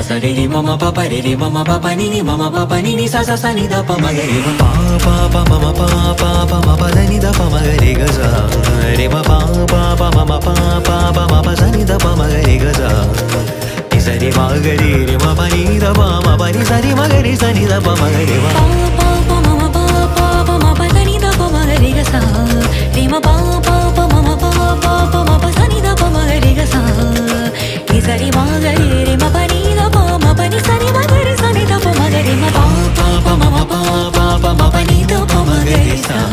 sa re re mama pa pa re re mama pa pa ni ni mama pa pa ni ni sa sa sa ni da pa ma ga re ma pa pa mama pa ma pa da ni da pa ma ga re ga sa re ma pa mama pa ma pa sa ni da pa ma ga re ga sa ni sa re ma ga re ma pa ni da pa ma pa ni sa re ma ga re sa ni da pa ma ga re ma pa mama pa ma pa da ni da pa ma ga re ga sa re ma pa mama pa ma pa sa ni da pa ma ga re ga sa ni sa re ma ga re ma pa ni da pa ma pa ni sa re ma ga re sa ni da pa ma ga re ma pa mama pa ma pa ni da pa ma ga re sa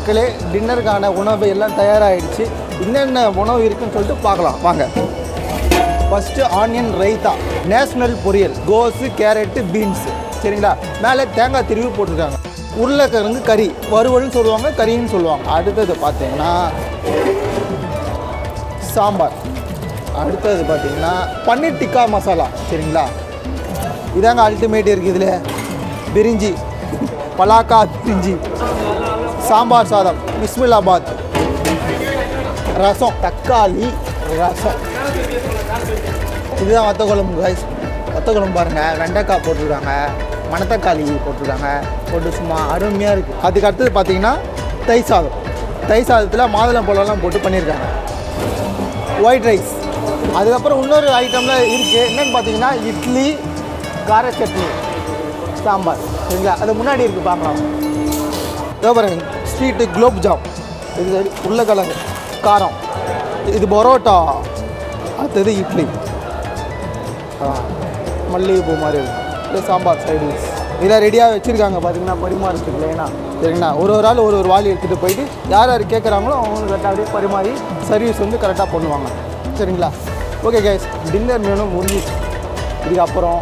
மக்களே, டின்னருக்கான உணவு எல்லாம் தயாராகிடுச்சு. என்னென்ன உணவு இருக்குன்னு சொல்லிட்டு பார்க்கலாம் வாங்க. ஃபஸ்ட்டு ஆனியன் ரைத்தா, நேஷ்னல் பொரியல், கோஸு, கேரட்டு, பீன்ஸு, சரிங்களா. மேலே தேங்காய் திருவி போட்டிருக்காங்க. உருளைக்கிழங்கு கறி, வறுவல்னு சொல்லுவாங்க, கறின்னு சொல்லுவாங்க. அடுத்தது பார்த்தீங்கன்னா சாம்பார். அடுத்தது பார்த்தீங்கன்னா பன்னீர் டிக்கா மசாலா, சரிங்களா. இதாங்க அல்டிமேட் இருக்குது இதில். பிரிஞ்சி, பலாக்கா பிரிஞ்சி, சாம்பார் சாதம், பிஸ்மில்லாபாத், ரசம், தக்காளி ரசம். இதுதான் வத்த குழம்பு கைஸ். வத்த குழம்பு பாருங்கள், வெண்டைக்காய் போட்டிருக்காங்க, மணத்தக்காளி போட்டிருக்காங்க, போட்டு சும்மா அருமையாக இருக்குது. அதுக்கு அடுத்தது பார்த்தீங்கன்னா தயிர் சாதம். தயிர் சாதத்தில் மாதுளம் பழம்லாம் போட்டு பண்ணியிருக்காங்க. White rice. அதுக்கப்புறம் இன்னொரு ஐட்டம்லாம் இருக்குது. என்னென்னு பார்த்தீங்கன்னா இட்லி, கார சட்னி, சாம்பார், சரிங்களா. அது முன்னாடி இருக்குது, பார்க்கலாம். இதோ பாருங்க, ஸ்வீட்டு குலோப் ஜாம், இது உருளைக்கிழங்கு காரம், இது பரோட்டா, அடுத்தது இட்லி, மல்லிகைப்பூ மாதிரி இது சாம்பார் சைடு இதெல்லாம் ரெடியாக வச்சுருக்காங்க. பார்த்தீங்கன்னா பரிமாறத்துக்கு இல்லைன்னா, சரிங்களா. ஒரு ஆள் ஒரு வாளி எடுத்துகிட்டு போயிட்டு யார் யார் கேட்குறாங்களோ அவங்க கரெக்டாக அப்படியே பரிமாறி சர்வீஸ் வந்து கரெக்டாக பண்ணுவாங்க, சரிங்களா. ஓகே கைஸ், டின்னர் மெனு முடிஞ்சிச்சு. இதுக்கப்புறம்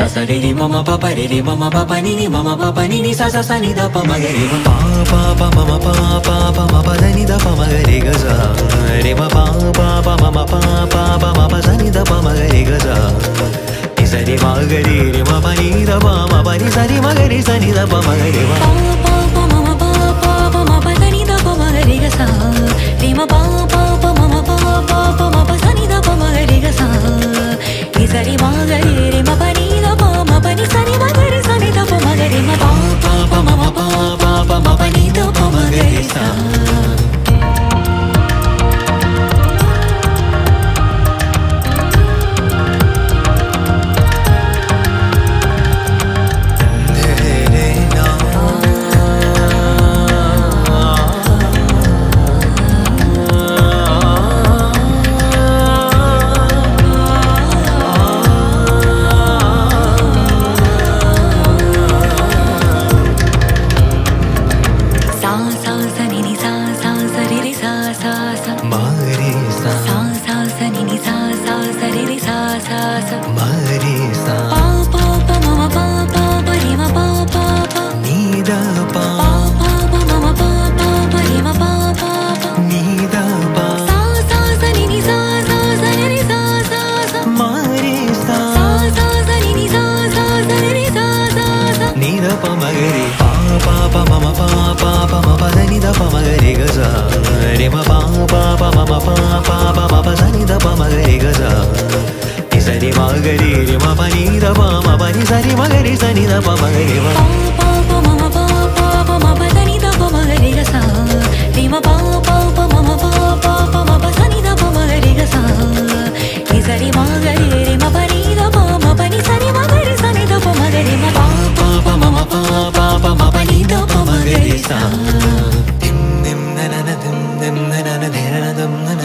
sa re re mama pa pa re re mama pa pa ni ni mama pa pa ni ni sa sa ni da pa ma ga re ma pa pa mama pa ma pa da ni da pa ma ga re ga sa re ma pa mama pa ma pa sa ni da pa ma ga re ga sa ni sa re ma ga re ma pa ni da pa ma pa ni sa re ma ga re sa ni da pa ma ga re ma pa mama pa ma pa da ni da pa ma ga re ga sa re ma pa mama pa ma pa sa ni da pa ma ga re ga sa ni sa re ma ga re ma pa ni da pa ma pa ni sa re ma ga re sa ni da pa ma ga re ma pa mama pa ma pa ni da pa ma ga re sa dim dim na na dim dim na na na na na